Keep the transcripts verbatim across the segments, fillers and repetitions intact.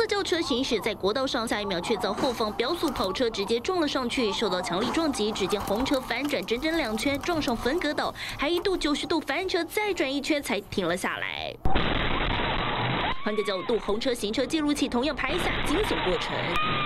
轿车行驶在国道上，下一秒却遭后方飙速跑车直接撞了上去，受到强力撞击，只见红车翻转整整两圈，撞上分隔岛，还一度九十度翻车，再转一圈才停了下来。换个角度，红车行车记录器同样拍下惊悚过程。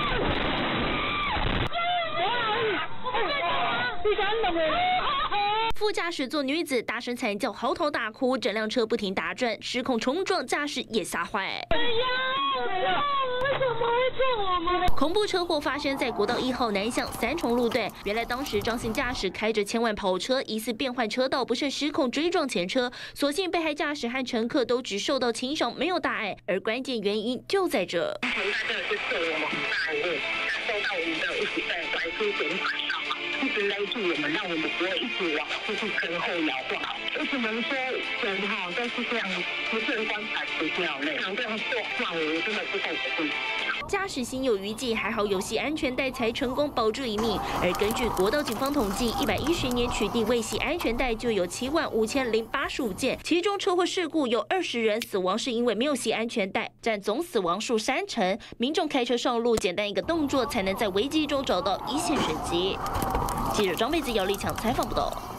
副驾驶座女子大声惨叫，嚎啕大哭，整辆车不停打转，失控冲撞，驾驶也吓坏。哎呀，为什么会撞我们？恐怖车祸发生在国道一号南向三重路段。原来当时张姓驾驶开着千万跑车，疑似变换车道，不慎失控追撞前车，所幸被害驾驶和乘客都只受到轻伤，没有大碍。而关键原因就在这。 从他真的是对我们很大的误，他受到我们的一直在拐出减缓上。 一直勒住我们，让我们不会一直往就是跟后摇晃。我只能说，人哈都是这样，不是观察不掉泪，常这样做，让我真的不太会。 驾驶心有余悸，还好有系安全带才成功保住一命。而根据国道警方统计，一百一十年取缔未系安全带就有七万五千零八十五件，其中车祸事故有二十人死亡是因为没有系安全带，占总死亡数三成。民众开车上路，简单一个动作才能在危机中找到一线生机。记者张贝子、姚立强采访报道。